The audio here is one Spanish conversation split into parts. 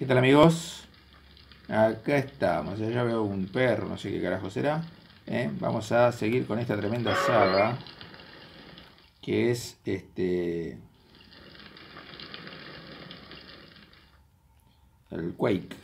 ¿Qué tal, amigos? Acá estamos. Ya veo un perro, no sé qué carajo será. Vamos a seguir con esta tremenda saga que es el Quake.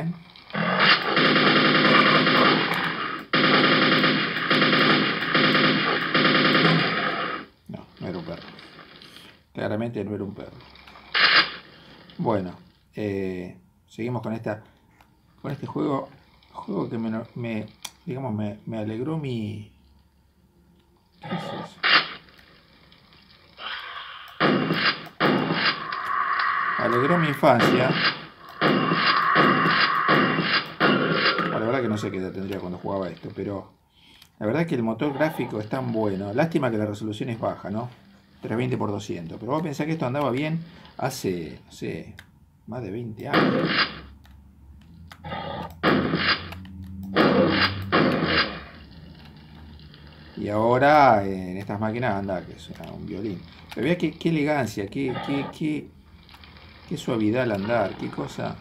No, no era un perro. Claramente no era un perro. Bueno, seguimos con este juego que digamos, me alegró mi... ¿Qué es eso? Alegró mi infancia. Bueno, la verdad que no sé qué edad tendría cuando jugaba esto, pero la verdad que el motor gráfico es tan bueno. Lástima que la resolución es baja, ¿no? 320 por 200. Pero vos pensás que esto andaba bien hace, no sé, más de 20 años. Y ahora en estas máquinas anda que es un violín. Pero vea qué elegancia, qué suavidad al andar, qué cosa.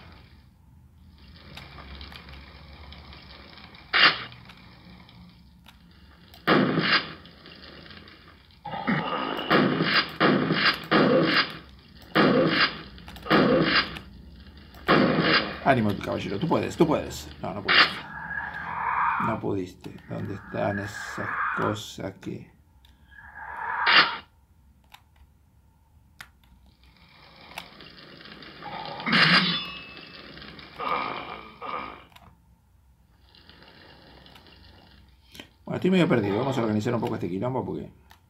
Ánimo, caballero, tú puedes, tú puedes. No, no pudiste. No pudiste. ¿Dónde están esas cosas que... Bueno, estoy medio perdido. Vamos a organizar un poco este quilombo porque...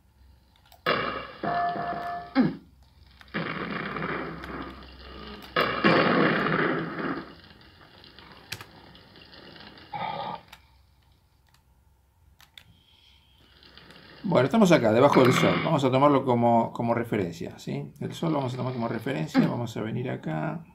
Bueno, estamos acá, debajo del sol. Vamos a tomarlo como referencia, ¿sí? El sol lo vamos a tomar como referencia. Vamos a venir acá.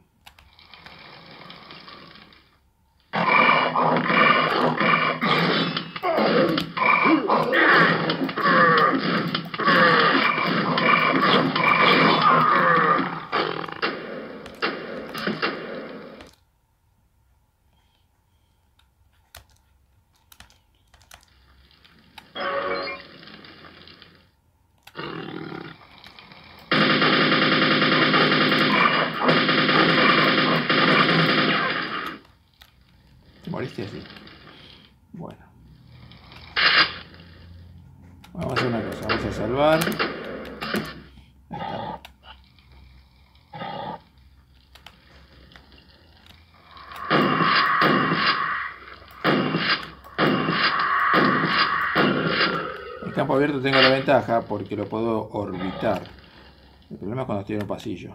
¿Te moriste así? Bueno. Vamos a hacer una cosa. Vamos a salvar. Ahí está. En campo abierto tengo la ventaja porque lo puedo orbitar. El problema es cuando estoy en un pasillo.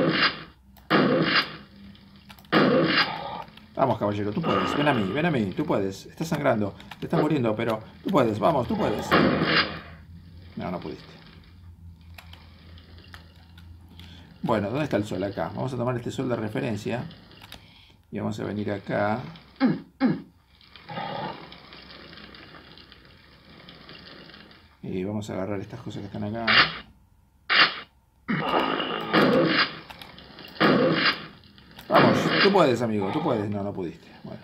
Vamos, caballero, tú puedes. Ven a mí, tú puedes. Estás sangrando, te estás muriendo, pero tú puedes, vamos, tú puedes. No, no pudiste. Bueno, ¿dónde está el sol? Acá. Vamos a tomar este sol de referencia. Y vamos a venir acá. Y vamos a agarrar estas cosas que están acá. Vamos, tú puedes, amigo, tú puedes. No, no pudiste. Bueno.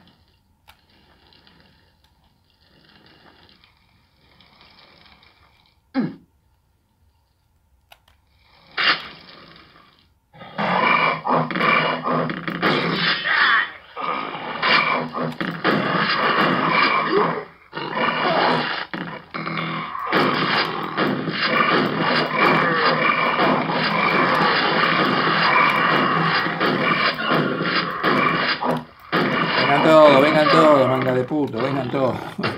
Vengan todos, manga de puto, vengan todos.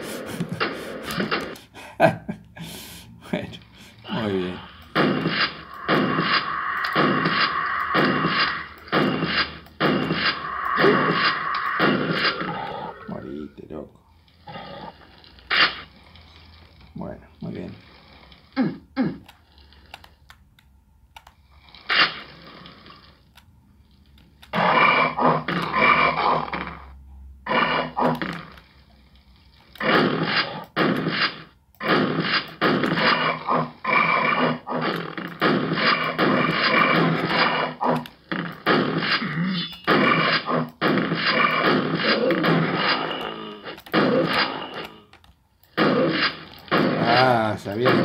Bueno, muy bien. Morite, loco. Bueno, muy bien.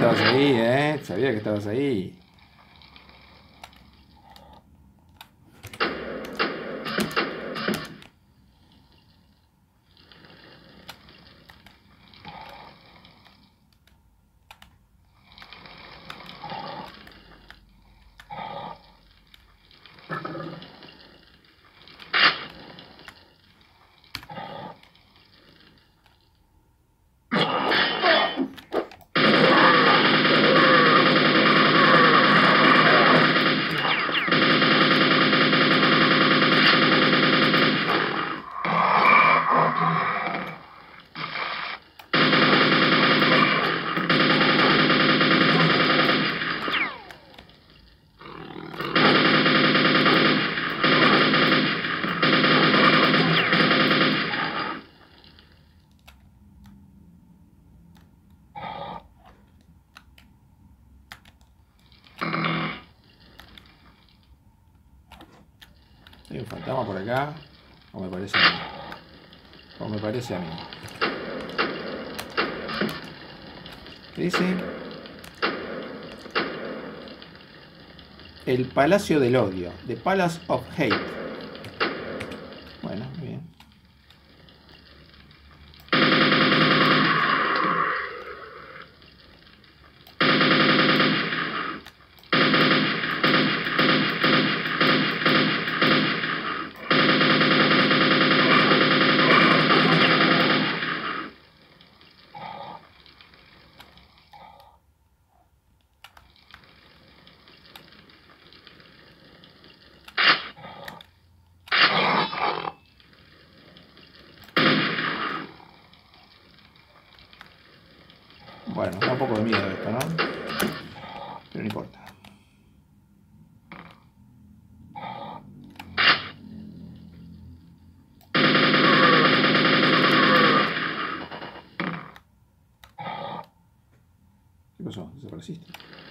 estabas ahí, ¿eh? Sabía que estabas ahí. Hay un fantasma por acá. O me parece a mí. O me parece a mí. ¿Qué dice? El Palacio del Odio. The Palace of Hate. Bueno, muy bien. Bueno, da un poco de miedo esto, ¿no? Pero no importa. ¿Qué pasó? ¿Desapareciste?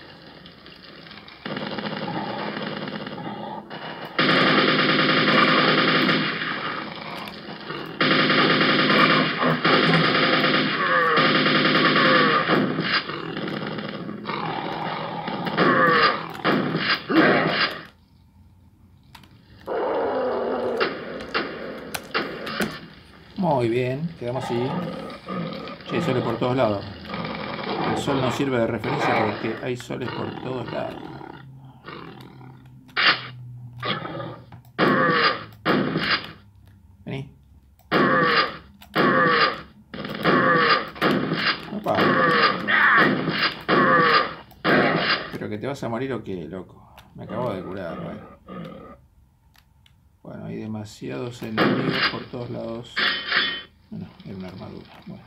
Muy bien, quedamos así. Che, hay soles por todos lados. El sol no sirve de referencia porque hay soles por todos lados. Vení. Opa. ¿Pero que te vas a morir o qué, loco? Me acabo de curar, Bueno, hay demasiados enemigos por todos lados. Bueno, era una armadura. Bueno.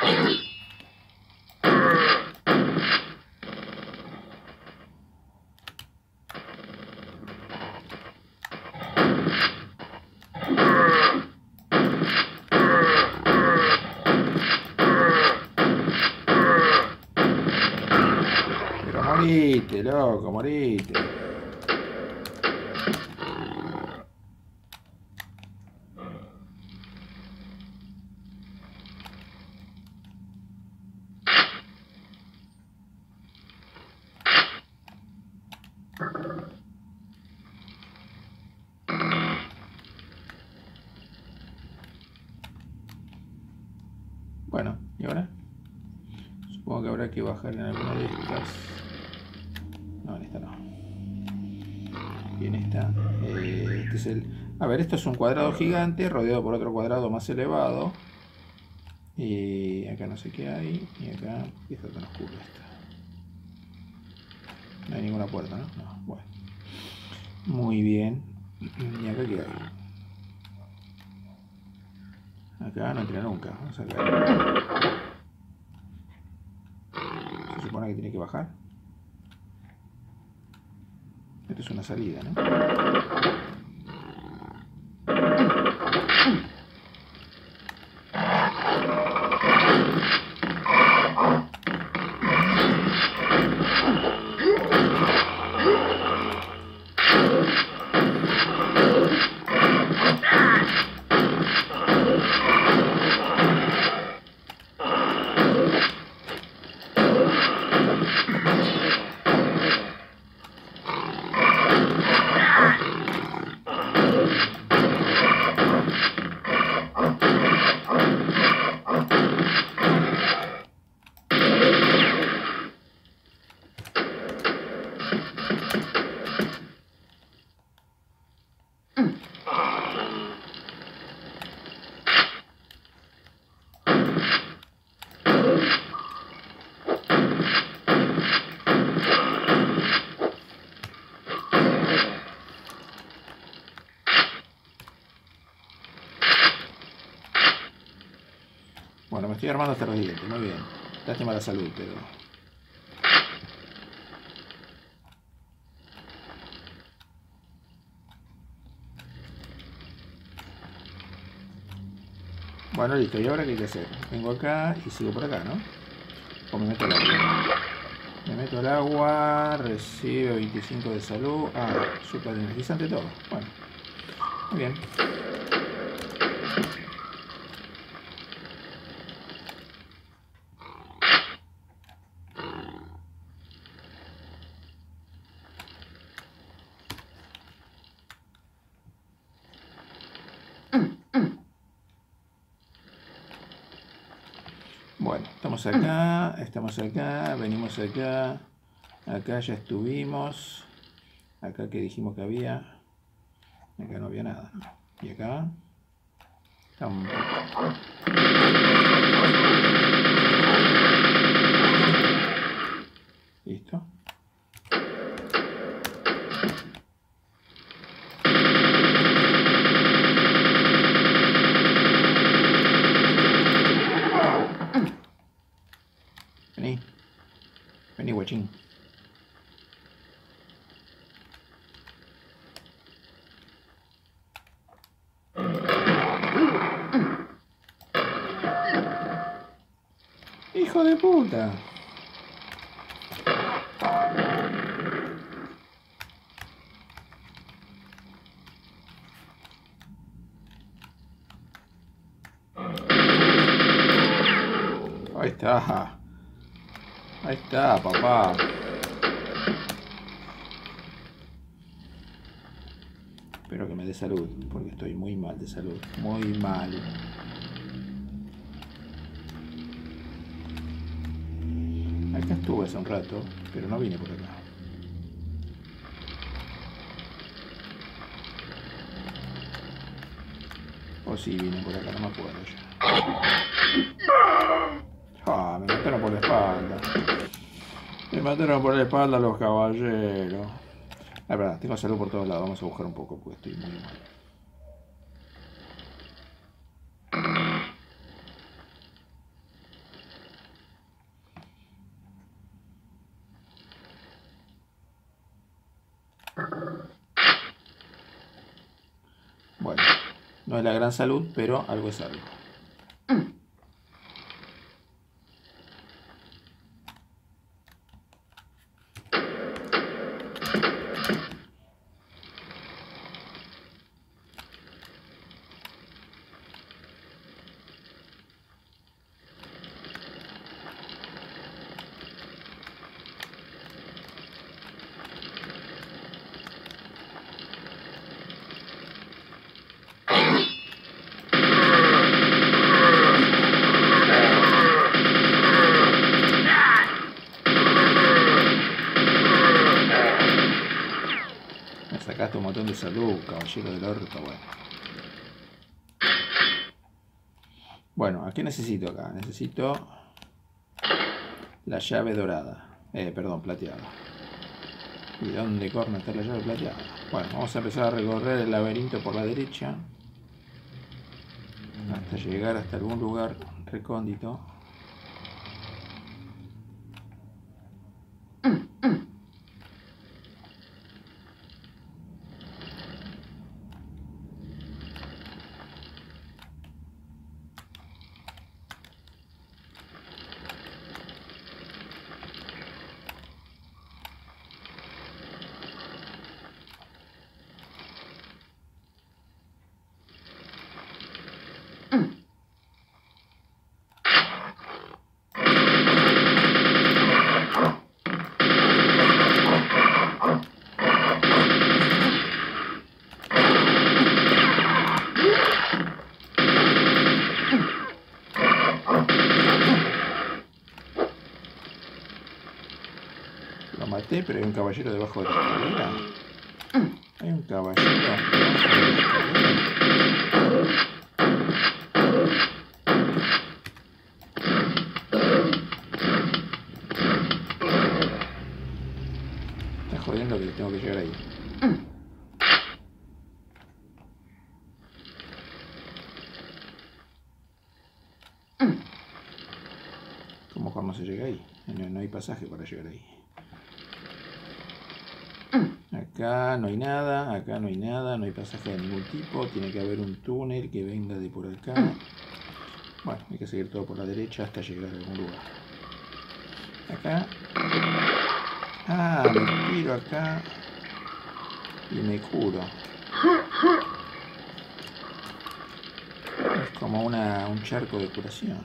Pero morite, loco, morite. Bueno, ¿y ahora? Supongo que habrá que bajar en alguna de estas. No, en esta no. Y en esta. Este es el. A ver, esto es un cuadrado gigante rodeado por otro cuadrado más elevado. Y acá no sé qué hay. Y acá. Y esta tan oscura esta. No hay ninguna puerta, ¿no? No, bueno. Muy bien. ¿Y acá qué hay? Acá no entra nunca. Vamos a ver. Se supone que tiene que bajar. Esto es una salida, ¿no? estoy armando hasta los dientes, muy bien. Lástima la salud, pero... Bueno, listo. ¿Y ahora qué hay que hacer? Vengo acá y sigo por acá, ¿no? O me meto al agua. Me meto al agua, recibe 25 de salud. Ah, súper energizante todo. Bueno, muy bien. Bueno, estamos acá, venimos acá, acá ya estuvimos, acá que dijimos que había, acá no había nada, y acá, tampoco. Listo. Vení, vení guachín. ¡Hijo de puta! Ahí está. Ahí está, papá. Espero que me dé salud, porque estoy muy mal de salud. Muy mal. Acá estuve hace un rato, pero no vine por acá. O sí vine por acá, no me acuerdo ya. Ah, me mataron por la espalda. Me mataron por la espalda los caballeros. La verdad, tengo salud por todos lados. Vamos a buscar un poco porque estoy muy mal. Bueno, no es la gran salud, pero algo es algo. Sacaste un montón de salud, caballero del orto, bueno. Bueno, ¿a qué necesito acá? Necesito la llave dorada. Perdón, plateada. ¿Y dónde corno está la llave plateada? Bueno, vamos a empezar a recorrer el laberinto por la derecha. Hasta llegar hasta algún lugar recóndito. Lo maté, pero hay un caballero debajo de la escalera. Hay un caballero debajo de la escalera. Está jodiendo que tengo que llegar ahí. llega ahí. No hay pasaje para llegar ahí. Acá no hay nada, acá no hay nada, no hay pasaje de ningún tipo. Tiene que haber un túnel que venga de por acá. Bueno, hay que seguir todo por la derecha hasta llegar a algún lugar. Acá. Ah, me tiro acá y me curo. Es como un charco de curación.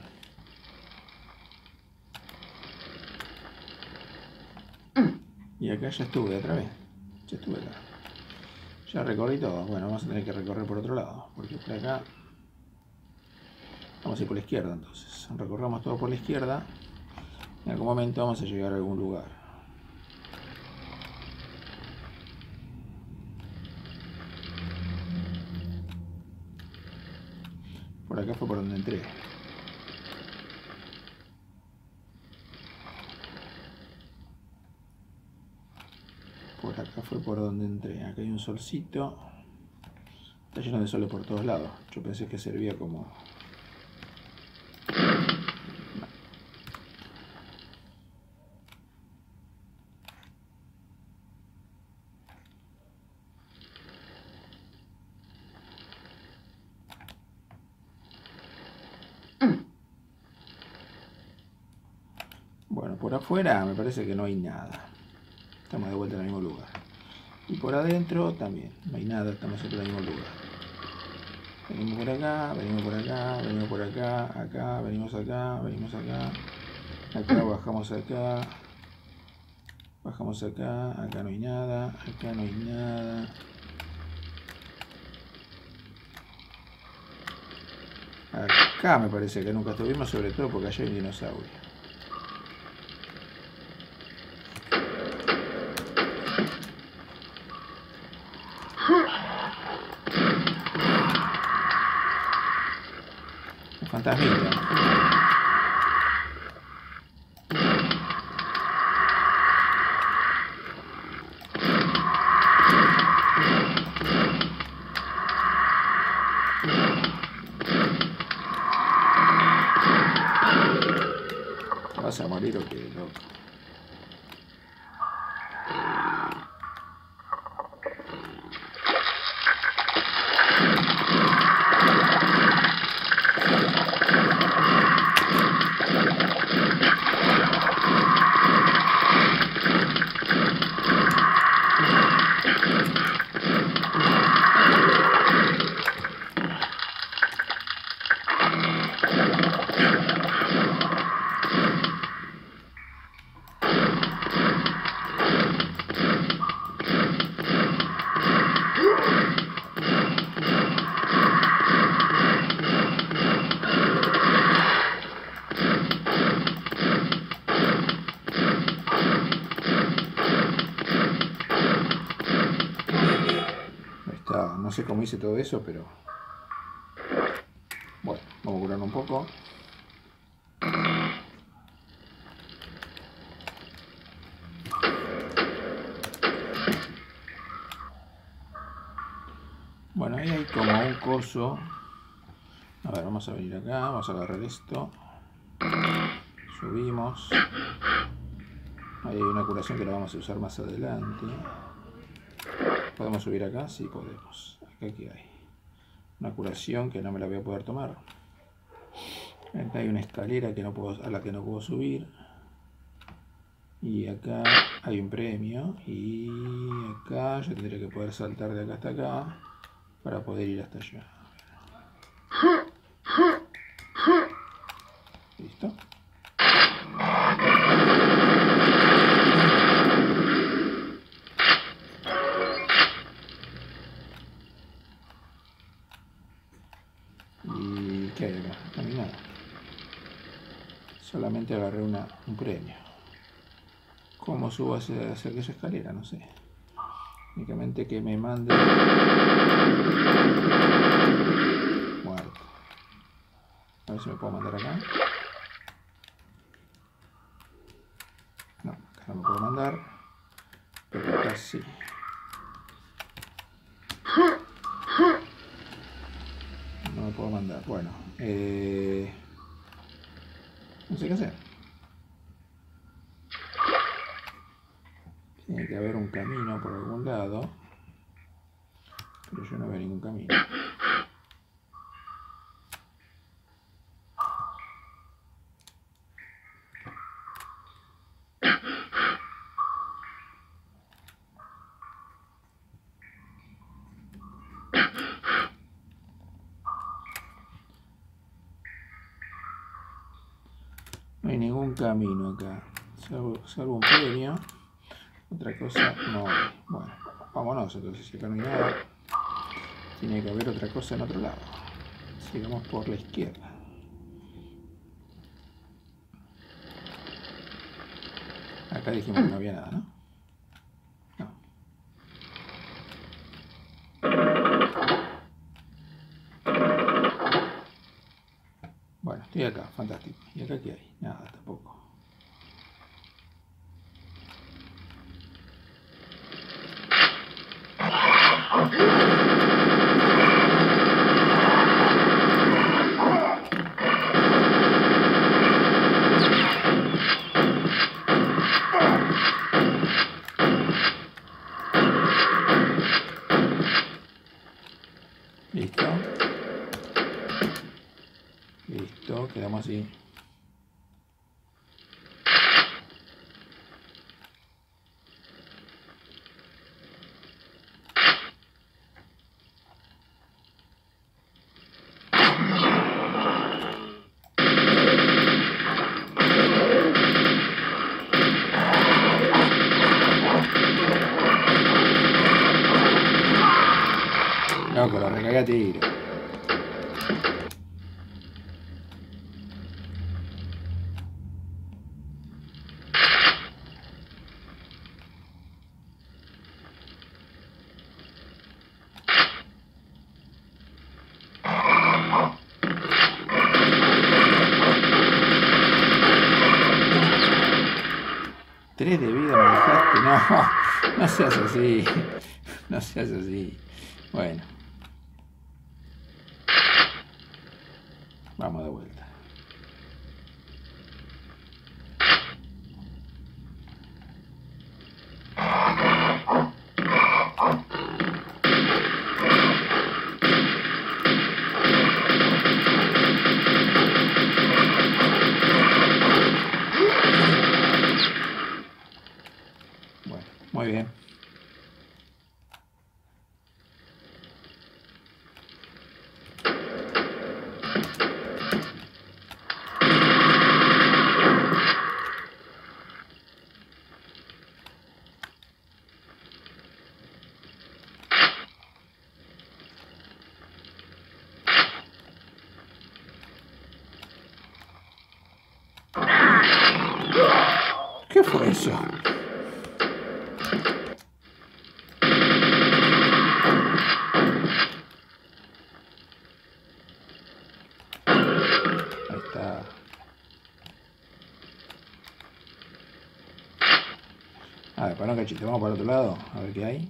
Y acá ya estuve otra vez. Ya estuve acá. Ya recorrí todo. Bueno, vamos a tener que recorrer por otro lado. Porque por acá... Vamos a ir por la izquierda entonces. Recorramos todo por la izquierda. En algún momento vamos a llegar a algún lugar. Por acá fue por donde entré. Por acá fue por donde entré. Acá hay un solcito. Está lleno de soles por todos lados. Yo pensé que servía como... Bueno, por afuera me parece que no hay nada. Estamos de vuelta en el mismo lugar. Y por adentro también. No hay nada, estamos siempre en el mismo lugar. Venimos por acá, venimos por acá, venimos por acá, acá, venimos acá, venimos acá. Acá bajamos acá. Bajamos acá, acá no hay nada, acá no hay nada. Acá me parece que nunca estuvimos, sobre todo porque allá hay un dinosaurio. Un fantasmita. ¿Vas a morir o qué, loco? No sé cómo hice todo eso, pero... Bueno, vamos a curarlo un poco. Bueno, ahí hay como un coso. A ver, vamos a venir acá, vamos a agarrar esto. Subimos. Ahí hay una curación que la vamos a usar más adelante. ¿Podemos subir acá? Sí, podemos. Acá ¿qué hay? Una curación que no me la voy a poder tomar. Acá hay una escalera que no puedo, a la que no puedo subir. Y acá hay un premio. Y acá yo tendría que poder saltar de acá hasta acá para poder ir hasta allá. ¿Listo? ¿Y qué hay acá? No hay nada. Solamente agarré un premio. ¿Cómo subo hacia aquella escalera? No sé. Únicamente que me mande... Muerto. A ver si me puedo mandar acá. No, acá no me puedo mandar. Pero acá sí. No me puedo mandar. Bueno. No sé qué hacer. lado. Pero yo no veo ningún camino. No hay ningún camino acá. Salvo un premio. Otra cosa no hay. Bueno, vámonos entonces. Si acá no hay nada, tiene que haber otra cosa en otro lado. Sigamos por la izquierda. Acá dijimos que no había nada, ¿no? No. Bueno, estoy acá, fantástico. ¿Y acá qué hay? Nada, tampoco. Listo. Listo, quedamos así. Loco, lo recagué a tiro. Tres de vida me dejaste. No, no seas así. No seas así. Bueno. Vamos de vuelta. Bueno, muy bien. ¿Qué fue eso? Ahí está. A ver, para un cachito, vamos para el otro lado, a ver qué hay.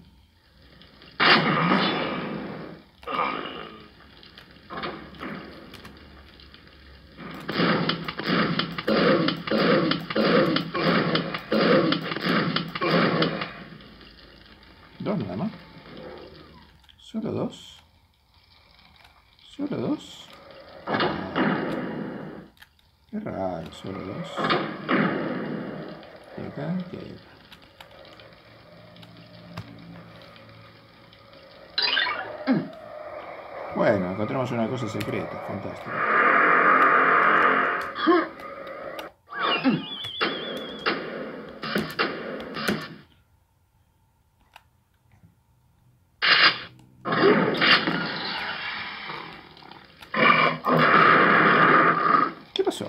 Dos nada más. ¿Solo dos? ¿Solo dos? Qué raro, solo dos. ¿Y acá? ¿Qué hay acá? Bueno, encontramos una cosa secreta, fantástico. ¿Qué pasó?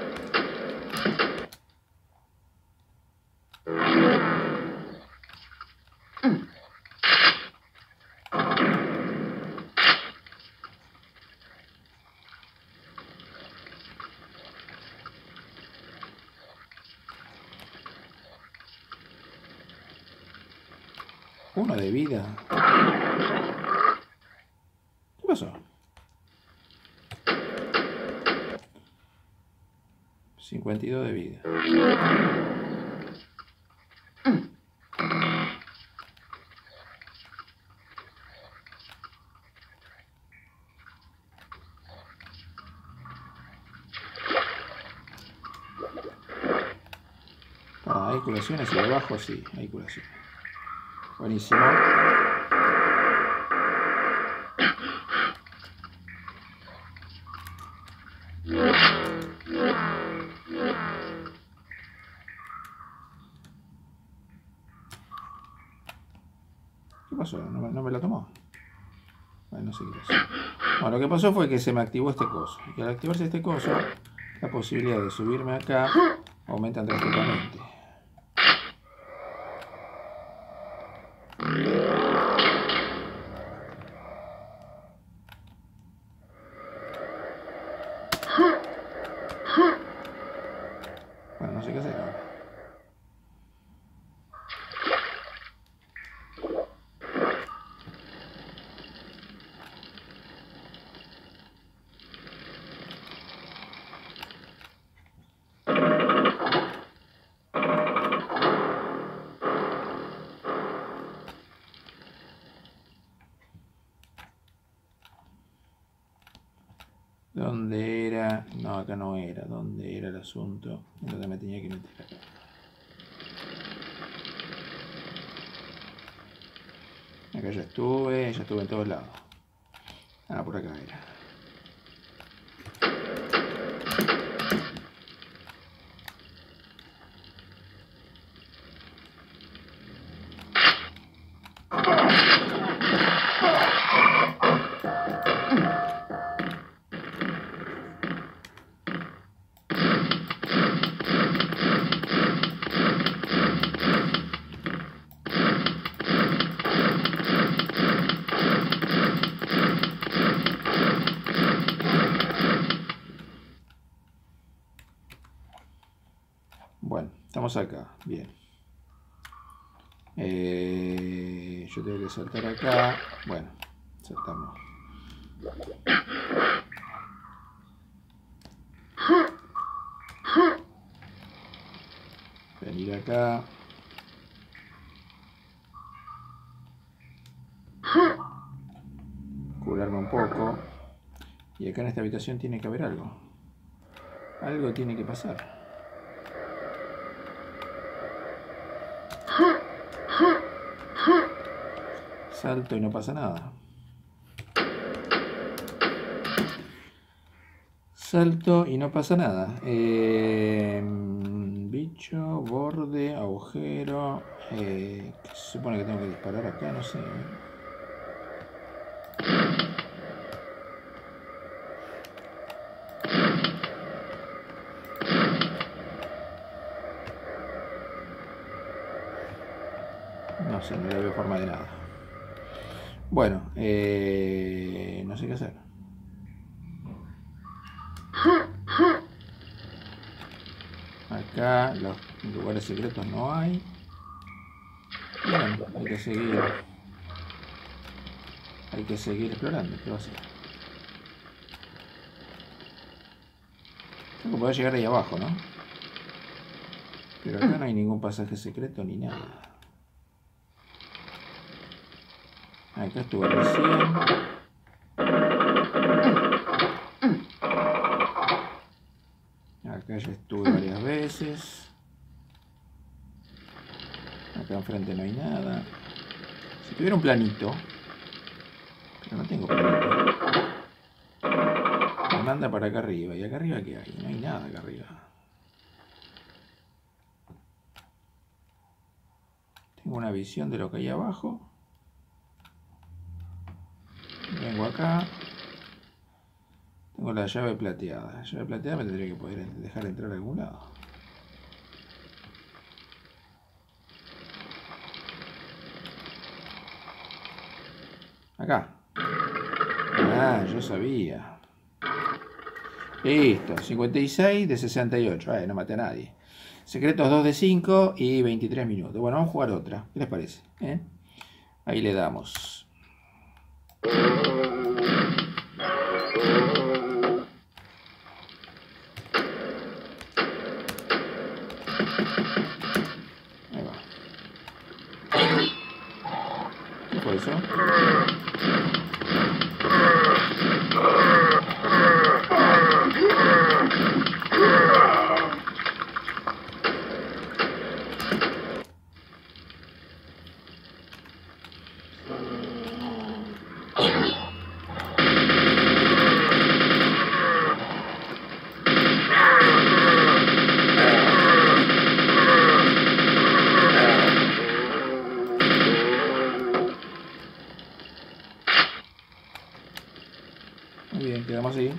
Uno de vida. ¿Qué pasó? 52 de vida. ¿Hay curaciones ahí abajo? Sí, hay curaciones. Buenísimo. ¿Qué pasó? ¿No me la tomó? Bueno, no sé qué pasó. Bueno, lo que pasó fue que se me activó este coso. Y al activarse este coso, la posibilidad de subirme acá aumenta drásticamente. Bueno, no sé qué hacer ahora. ¿Dónde era? No, acá no era. ¿Dónde era el asunto? Entonces me tenía que meter acá. Acá ya estuve en todos lados. Ah, por acá era. Bueno, estamos acá. Bien. Yo tengo que saltar acá. Bueno, saltamos. Venir acá. Curarme un poco. Y acá en esta habitación tiene que haber algo. Algo tiene que pasar. Salto y no pasa nada. Salto y no pasa nada. Bicho, borde, agujero. Se supone que tengo que disparar acá, no sé. No sé, no le veo forma de nada. Bueno, no sé qué hacer. Acá los lugares secretos no hay. Bueno, hay que seguir explorando. ¿Qué va a hacer? Tengo que poder llegar ahí abajo, ¿no? Pero acá no hay ningún pasaje secreto ni nada. Acá estuve recién. Acá ya estuve varias veces. Acá enfrente no hay nada. Si tuviera un planito. Pero no tengo planito. Me manda para acá arriba. ¿Y acá arriba qué hay? No hay nada acá arriba. Tengo una visión de lo que hay abajo. Vengo acá. Tengo la llave plateada. La llave plateada me tendría que poder dejar entrar a algún lado. Acá. Ah, yo sabía. Listo. 56 de 68. No maté a nadie. Secretos 2 de 5 y 23 minutos. Bueno, vamos a jugar otra. ¿Qué les parece? Ahí le damos. Ahí va. ¿Qué fue eso? Muy bien, quedamos ahí.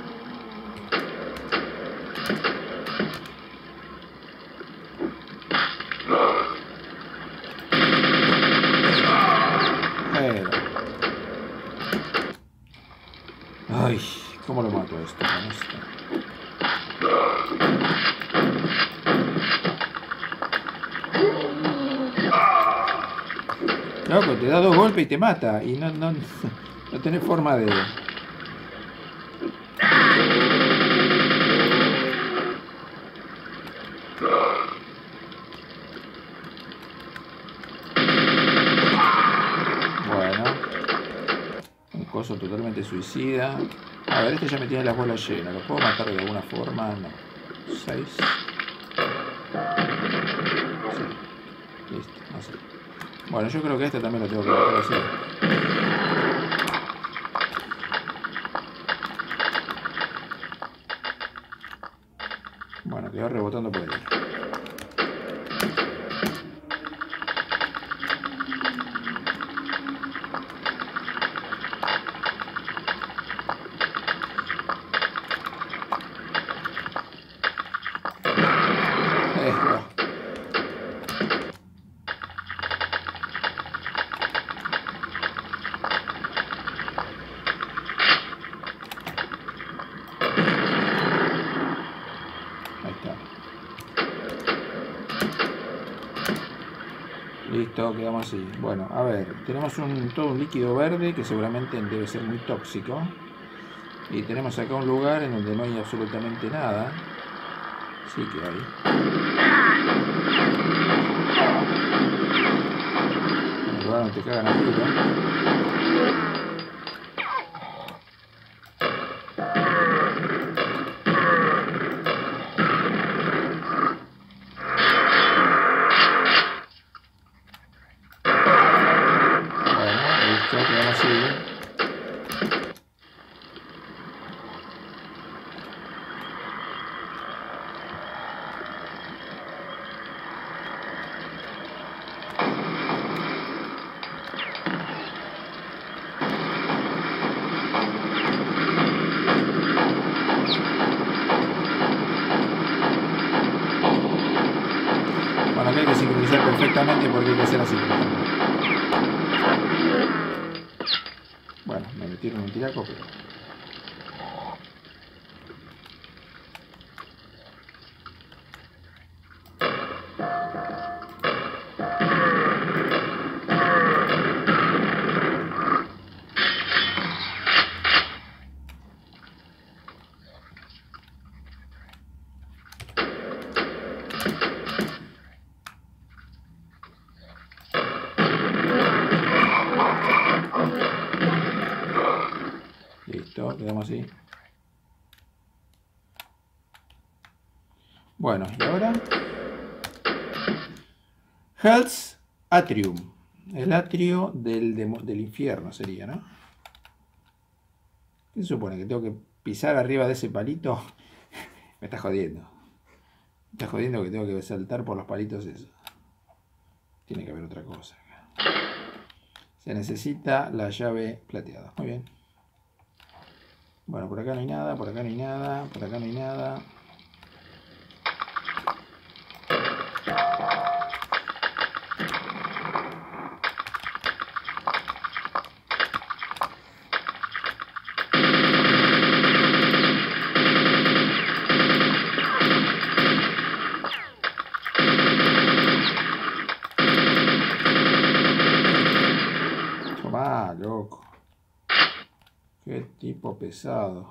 Ay, ¿cómo lo mato esto con esto? Loco, te da 2 golpes y te mata. Y no tenés forma de... Bueno. Un coso totalmente suicida. A ver, este ya me tiene las bolas llenas. ¿Lo puedo matar de alguna forma? No. 6. Sí. Listo, así. Bueno, yo creo que este también lo tengo que matar así. Bueno, quedó rebotando por ahí. Listo, quedamos así. Bueno, a ver, tenemos todo un líquido verde que seguramente debe ser muy tóxico. Y tenemos acá un lugar en donde no hay absolutamente nada. Sí que hay. Un lugar donde te cagan a tiro. Bueno, acá hay que sincronizar perfectamente porque hay que hacer así. Bueno, me metieron un tiraco, pero... Listo, quedamos así. Bueno, y ahora... Hell's Atrium. El atrio del infierno sería, ¿no? ¿Qué se supone? ¿Que tengo que pisar arriba de ese palito? Me está jodiendo. Me está jodiendo que tengo que saltar por los palitos esos. Tiene que haber otra cosa. Se necesita la llave plateada. Muy bien. Bueno, por acá no hay nada, por acá no hay nada, por acá no hay nada. Tomá, loco. Qué tipo pesado.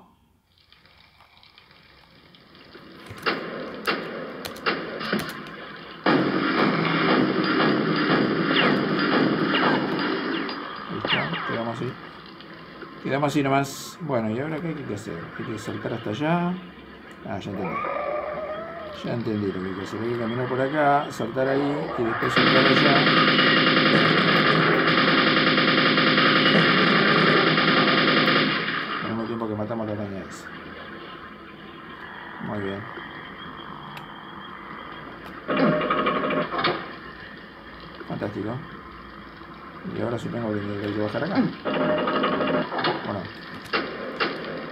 Quedamos así. Quedamos así nomás. Bueno, ¿y ahora qué hay que hacer? Hay que saltar hasta allá. Ah, ya entendí. Ya entendí lo que hay que hacer. Hay que caminar por acá, saltar ahí y después saltar allá. Al mismo tiempo que matamos la araña esa. Muy bien. Fantástico. Y ahora supongo que tendré que bajar acá. Bueno.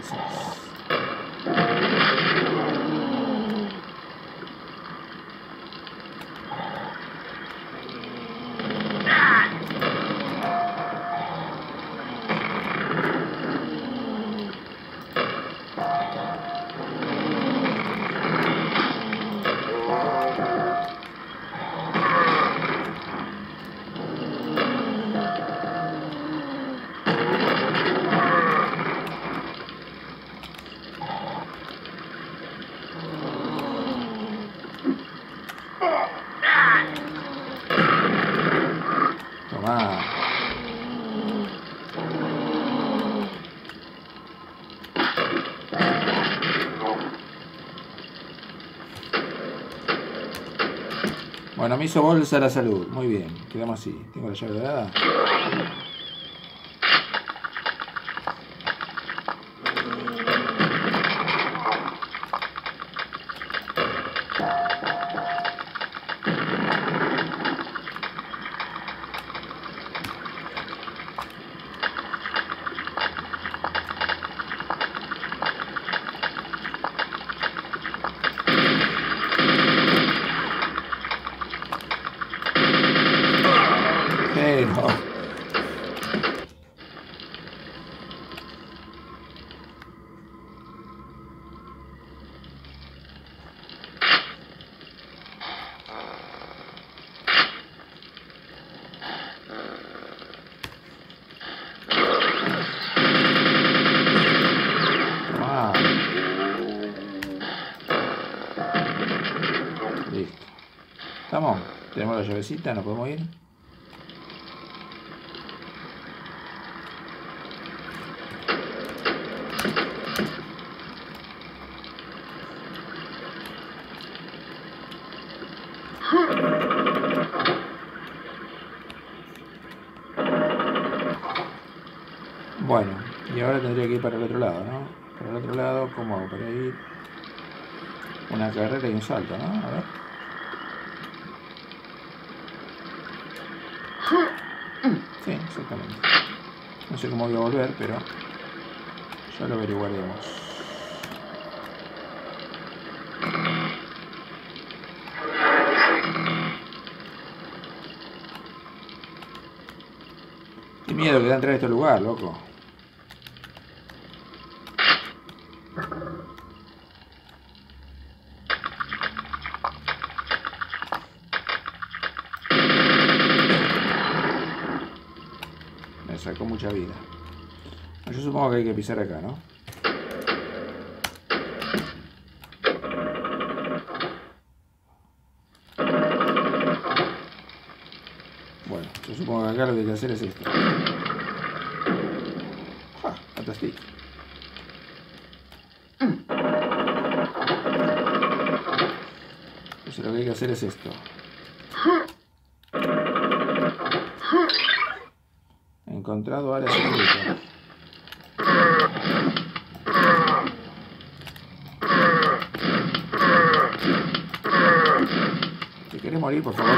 6. Tomá. Bueno, me hizo bolsa la salud. Muy bien, quedamos así. Tengo la llave dorada. Pero... Tomá. Listo. ¿Estamos? Tenemos la llavecita, ¿nos podemos ir? Bueno, y ahora tendría que ir para el otro lado, ¿no? Para el otro lado, ¿cómo hago para ir? Una carrera y un salto, ¿no? A ver. Sí, exactamente. No sé cómo voy a volver, pero ya lo averiguaremos. Qué miedo que da entrar a este lugar, loco. Me sacó mucha vida. Yo supongo que hay que pisar acá, ¿no? Bueno, yo supongo que acá lo que hay que hacer es esto. ¡Ja! Fantástico. Entonces lo que hay que hacer es esto. He encontrado área secreta. ¿Te querés morir, por favor?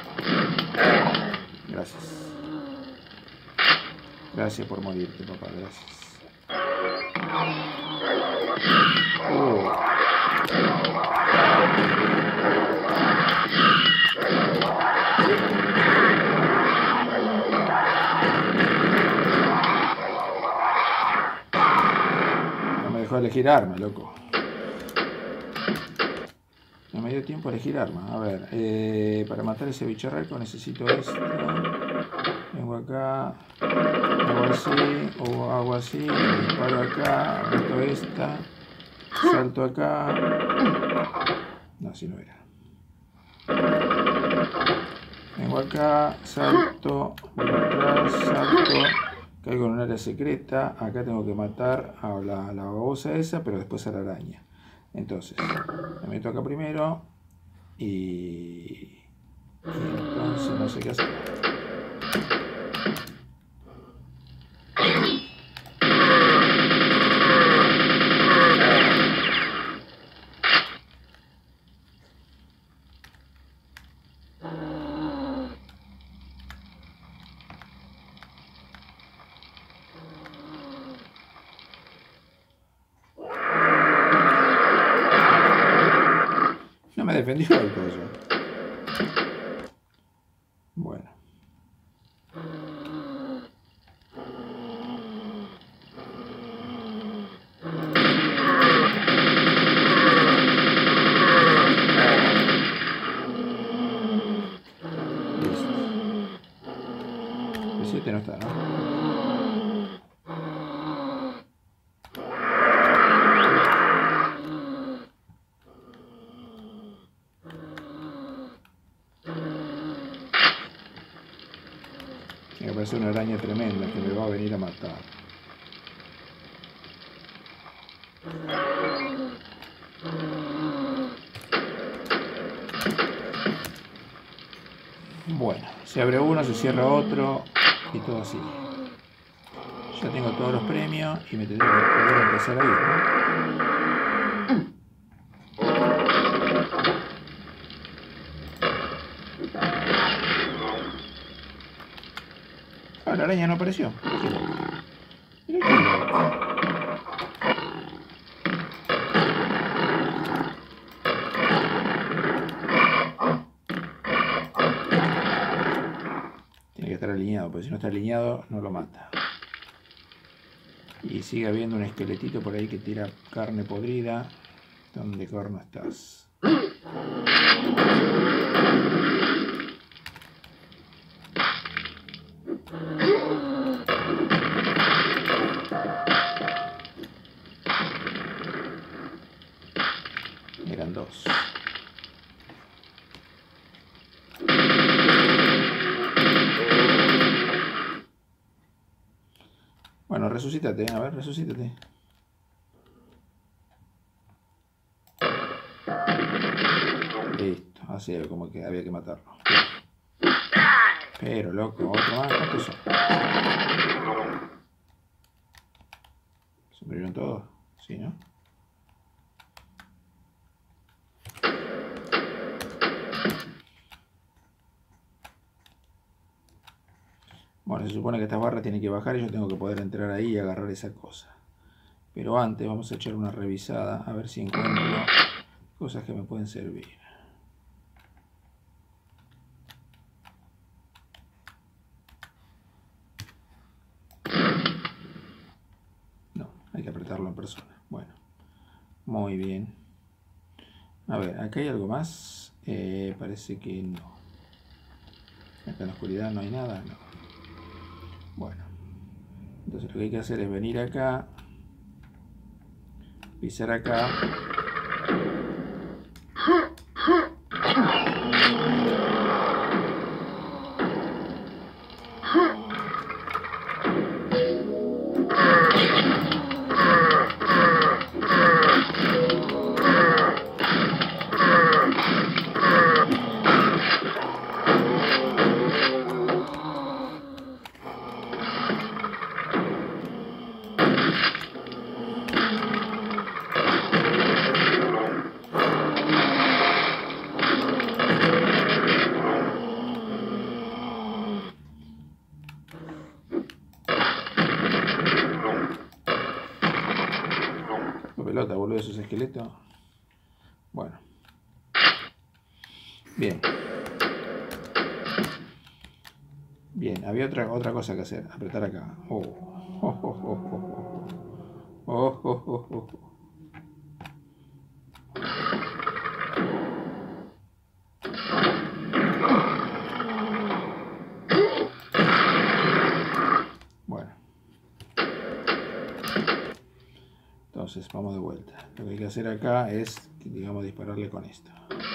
Gracias. Gracias por morirte, papá. Gracias. No me dejó elegir arma, loco. No me dio tiempo a elegir arma. A ver, para matar ese bicharraco necesito esta. Vengo acá. Hago así, o hago así, disparo acá, meto esta, salto acá. No, así no era. Vengo acá, salto, voy atrás, salto, caigo en un área secreta. Acá tengo que matar a la babosa esa, pero después a la araña. Entonces, me meto acá primero y entonces no sé qué hacer. No me defendió el coso. Bueno. Listo. El 7 no está, ¿no? Me parece una araña tremenda que me va a venir a matar. Bueno, se abre uno, se cierra otro y todo así. Ya tengo todos los premios y me tendré que poder empezar a ir, ¿no? Ah, la araña no apareció. Mira qué loco. Tiene que estar alineado, porque si no está alineado no lo mata. Y sigue habiendo un esqueletito por ahí que tira carne podrida. ¿Dónde corno estás? Eran dos. Bueno, resucítate, a ver, resucítate. Listo, así era como que había que matarlo. Pero loco, otro más, ¿cuántos son? ¿Se murieron todos? Sí, ¿no? Bueno, se supone que esta barra tiene que bajar y yo tengo que poder entrar ahí y agarrar esa cosa. Pero antes vamos a echar una revisada a ver si encuentro cosas que me pueden servir. No, hay que apretarlo en persona. Bueno, muy bien. A ver, acá hay algo más. Parece que no. Acá en la oscuridad no hay nada, no. Bueno, entonces lo que hay que hacer es venir acá, pisar acá. Pelota, boludo, esos esqueletos. Bueno. Bien. Bien, había otra cosa que hacer. Apretar acá. Oh. Oh, oh, oh, oh, oh. Oh, oh, oh, oh. Bueno. Entonces, vamos de vuelta. Lo que hay que hacer acá es, digamos, dispararle con esto.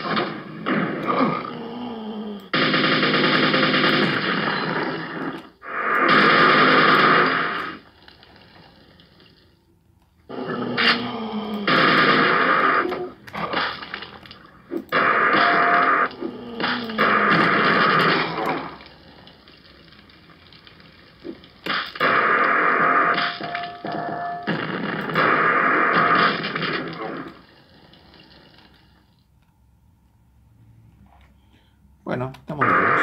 Bueno, estamos vivos.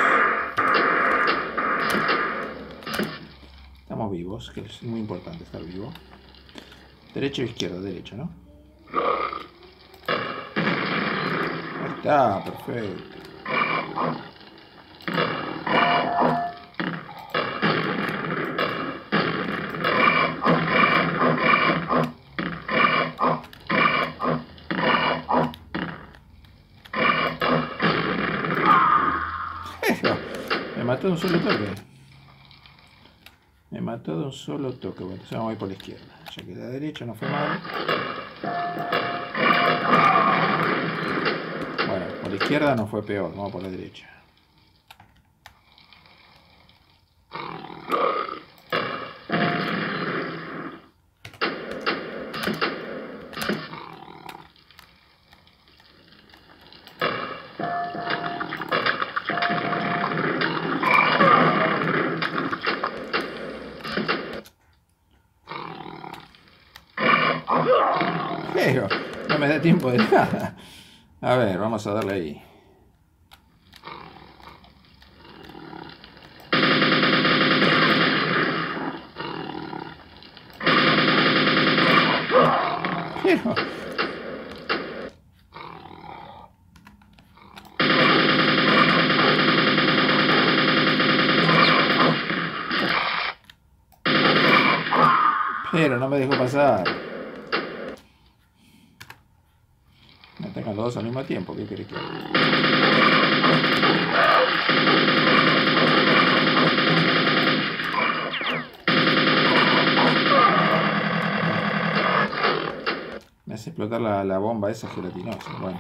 Estamos vivos, que es muy importante estar vivo. Derecho o izquierda, derecho, ¿no? está, perfecto. Me mató de un solo toque. Me mató de un solo toque. Bueno, entonces me voy por la izquierda. Ya que la derecha no fue mal. Bueno, por la izquierda no fue peor. Vamos por la derecha. Pero no me da tiempo de nada. A ver, vamos a darle ahí. Pero... Pero no me dejó pasar. Me atacan los dos al mismo tiempo. ¿Qué querés que haga? Me hace explotar la bomba esa gelatinosa. Bueno.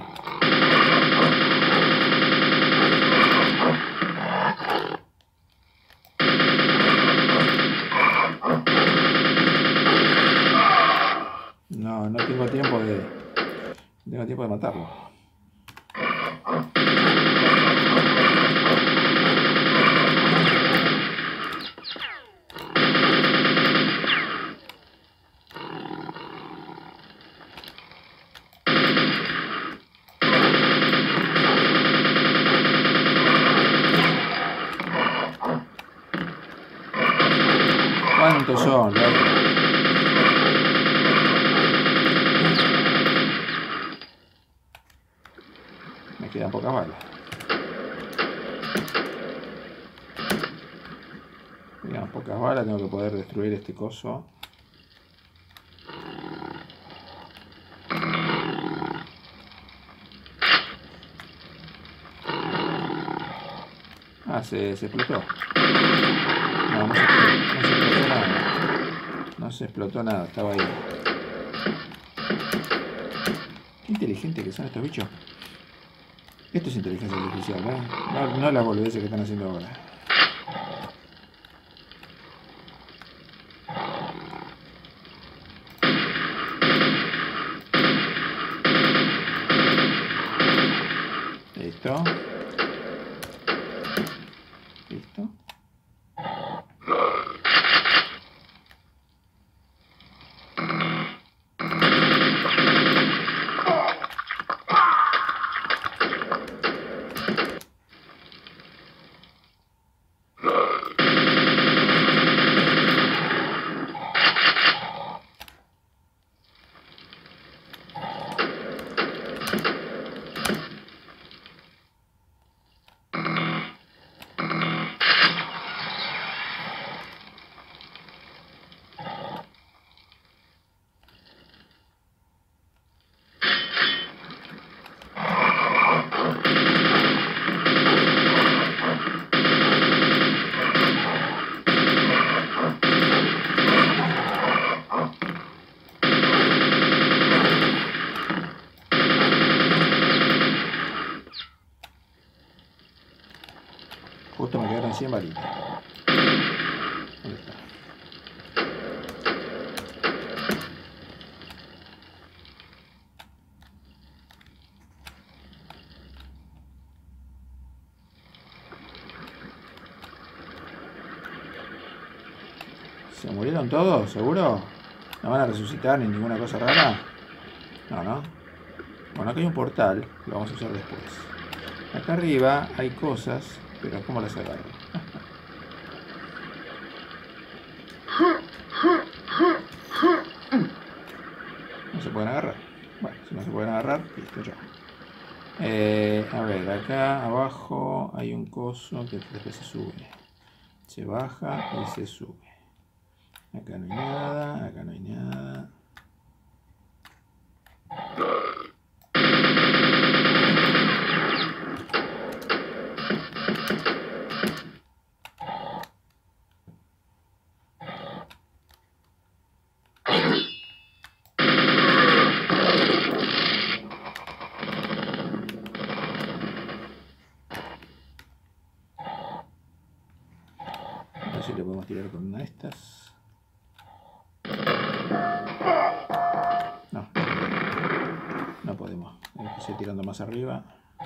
No tengo tiempo de... No tengo tiempo de matarlo. ¿Cuántos son, loco? Me quedan pocas balas. Me quedan pocas balas, tengo que poder destruir este coso. Ah, se explotó. No se explotó nada. No se explotó nada, estaba ahí. Qué inteligente que son estos bichos. Esto es inteligencia artificial, ¿eh? No las boludeces que están haciendo ahora. Listo. Listo. Justo me quedaron 100 balitas. ¿Dónde está? ¿Se murieron todos? ¿Seguro? ¿No van a resucitar ni ninguna cosa rara? No, ¿no? Bueno, acá hay un portal. Lo vamos a usar después. Acá arriba hay cosas, pero ¿cómo las agarro? No se pueden agarrar. Bueno, si no se pueden agarrar, listo ya. A ver, acá abajo hay un coso que después se sube. Se baja y se sube. Acá no hay nada, acá no hay nada. A ver si le podemos tirar con una de estas. No, no podemos. Hay que seguir tirando más arriba.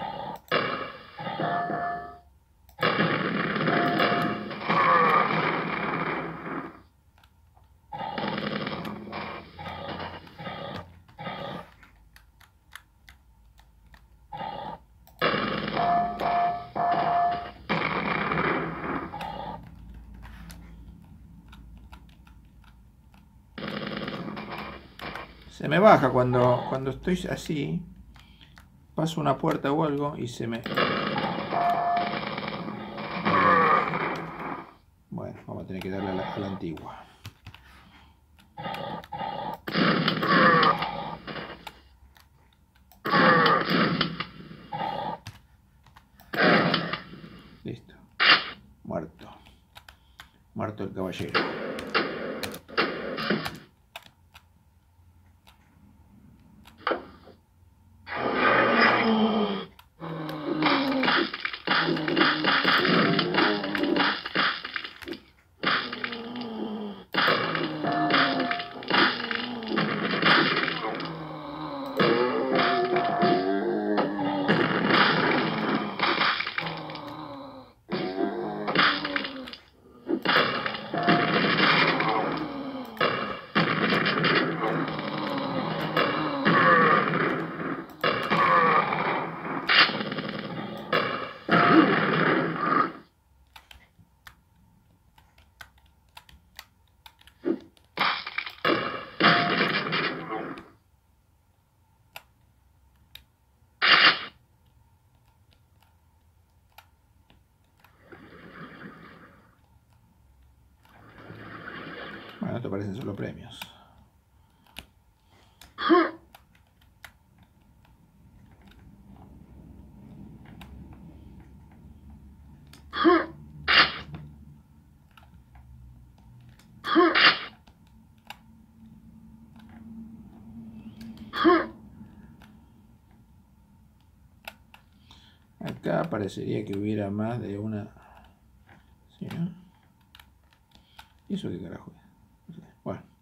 Se me baja cuando estoy así. Paso una puerta o algo y se me... Bueno, vamos a tener que darle a la antigua. Listo. Muerto. Muerto el caballero. Bueno, te parecen solo premios. Acá parecería que hubiera más de una... ¿Sí, no? ¿Y eso qué carajo es? No sé.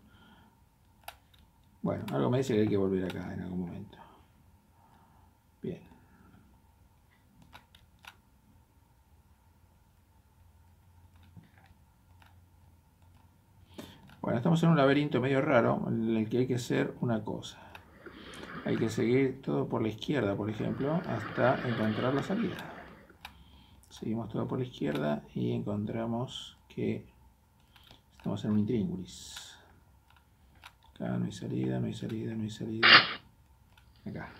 Bueno, algo me dice que hay que volver acá en algún momento. Bien. Bueno, estamos en un laberinto medio raro en el que hay que hacer una cosa. Hay que seguir todo por la izquierda, por ejemplo, hasta encontrar la salida. Seguimos todo por la izquierda y encontramos que estamos en un intríngulis. Acá no hay salida, no hay salida, no hay salida. Acá.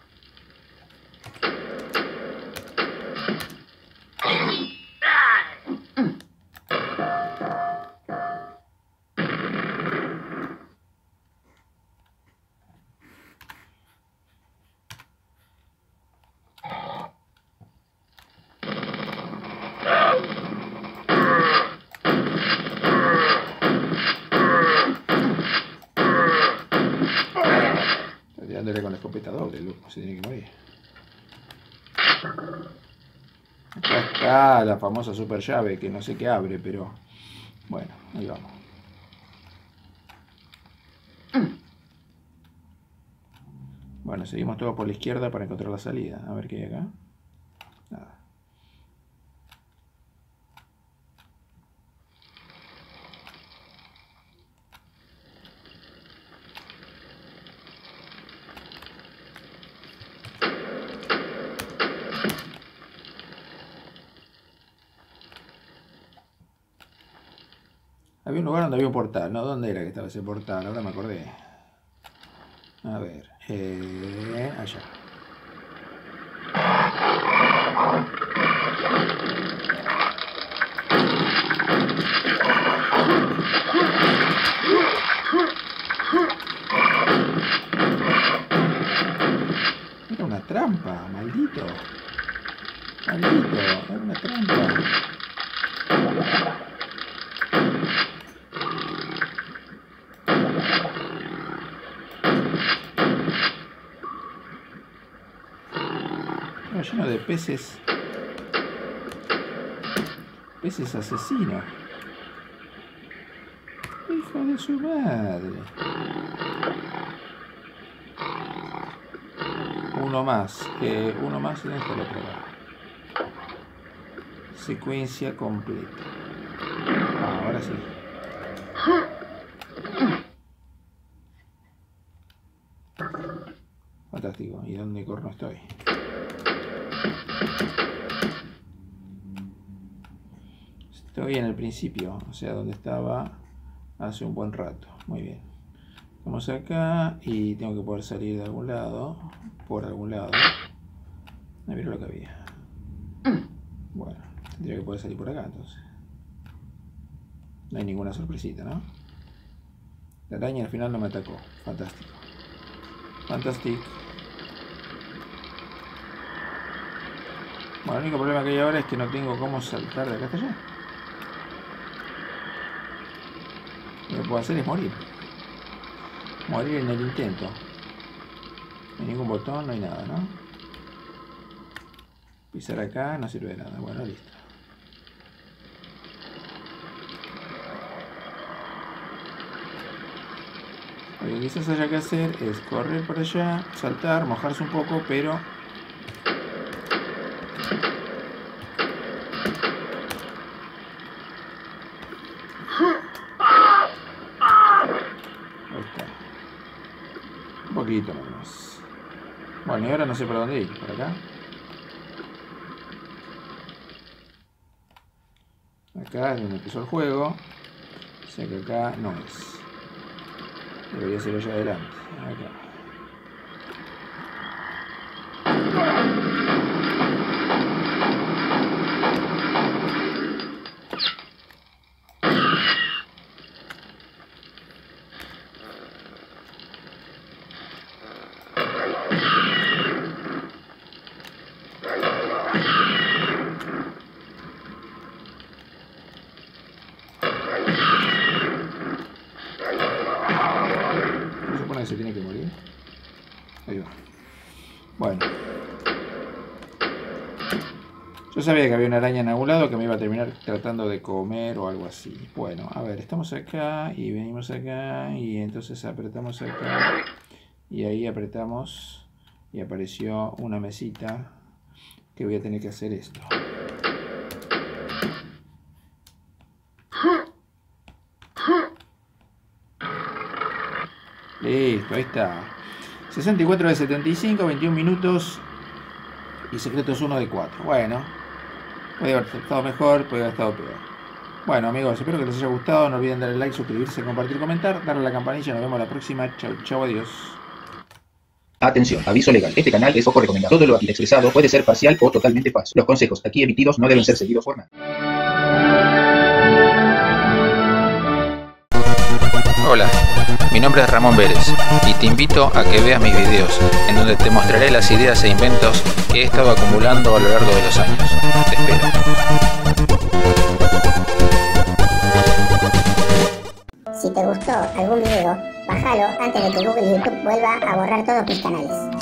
Dándole con la escopeta doble, loco, se tiene que morir. Acá está la famosa super llave que no sé qué abre, pero bueno, ahí vamos. Bueno, seguimos todo por la izquierda para encontrar la salida. A ver qué hay acá. Nada. Había un lugar donde había un portal, ¿no? ¿Dónde era que estaba ese portal? Ahora me acordé. A ver, allá. una trampa, maldito. Maldito, era una trampa. Estaba lleno de peces. Peces asesinos. Hijo de su madre. Uno más en esta lo probar. Secuencia completa. Ahora sí. Fantástico. ¿Y dónde corno estoy? Estoy en el principio, o sea, donde estaba hace un buen rato. Muy bien. Vamos acá y tengo que poder salir de algún lado. Por algún lado. Me miro lo que había. Bueno, tendría que poder salir por acá entonces. No hay ninguna sorpresita, ¿no? La araña al final no me atacó. Fantástico. Fantástico. Bueno, el único problema que hay ahora es que no tengo cómo saltar de acá hasta allá. Lo que puedo hacer es morir. Morir en el intento. No hay ningún botón, no hay nada, ¿no? Pisar acá no sirve de nada. Bueno, listo. Lo que quizás haya que hacer es correr por allá, saltar, mojarse un poco, pero... Ahí está. Un poquito nomás. Bueno, y ahora no sé por dónde ir. ¿Por acá? Acá es donde empezó el juego. O sea que acá no es. Debería ser allá adelante. Acá. Se tiene que morir. Ahí va. Bueno. Yo sabía que había una araña en algún lado que me iba a terminar tratando de comer o algo así. Bueno, a ver, estamos acá y venimos acá y entonces apretamos acá y ahí apretamos y apareció una mesita que voy a tener que hacer esto. Listo, ahí está. 64 de 75, 21 minutos y secretos 1 de 4. Bueno, puede haber estado mejor, puede haber estado peor. Bueno, amigos, espero que les haya gustado. No olviden darle like, suscribirse, compartir, comentar, darle a la campanilla. Nos vemos la próxima. Chau, chau, adiós. Atención, aviso legal. Este canal es poco recomendado. Todo lo aquí expresado puede ser parcial o totalmente falso. Los consejos aquí emitidos no deben ser seguidos por nadie. Hola, mi nombre es Ramón Vélez y te invito a que veas mis videos en donde te mostraré las ideas e inventos que he estado acumulando a lo largo de los años. Te espero. Si te gustó algún video, bájalo antes de que Google y YouTube vuelva a borrar todos tus canales.